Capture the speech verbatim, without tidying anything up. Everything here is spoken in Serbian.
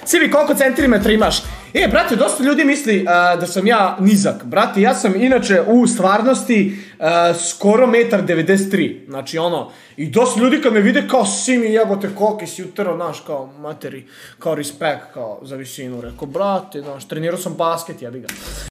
Civi, koliko centimetra imaš? E, brate, dosta ljudi misli da sam ja nizak. Brate, ja sam inače u stvarnosti skoro metar devedeset tri. Znači, ono, i dosta ljudi kad me vide kao Simi, jebote, koliki si utero, znaš, kao materi, kao respekt, kao za visinu. Rekao, brate, znaš, trenirao sam basket, jebi ga.